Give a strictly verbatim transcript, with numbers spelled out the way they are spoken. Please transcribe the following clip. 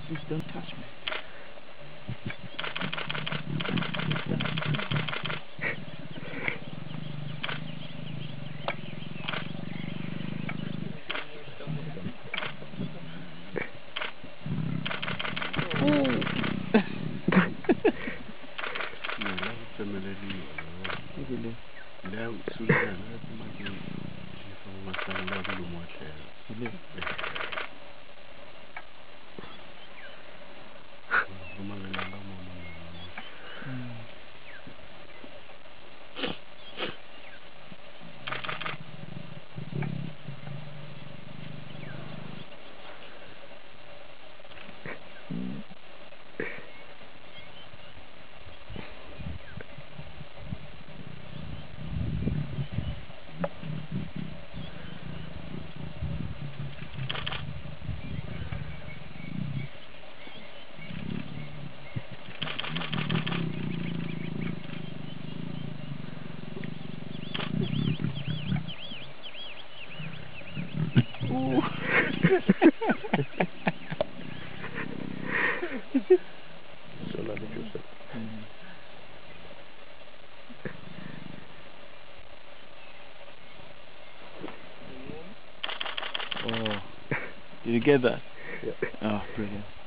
Please don't touch me. Really? Now, Sudan, I'm not going to do much. Really? Ooh. Oh, did you get that? Yeah. Oh, brilliant.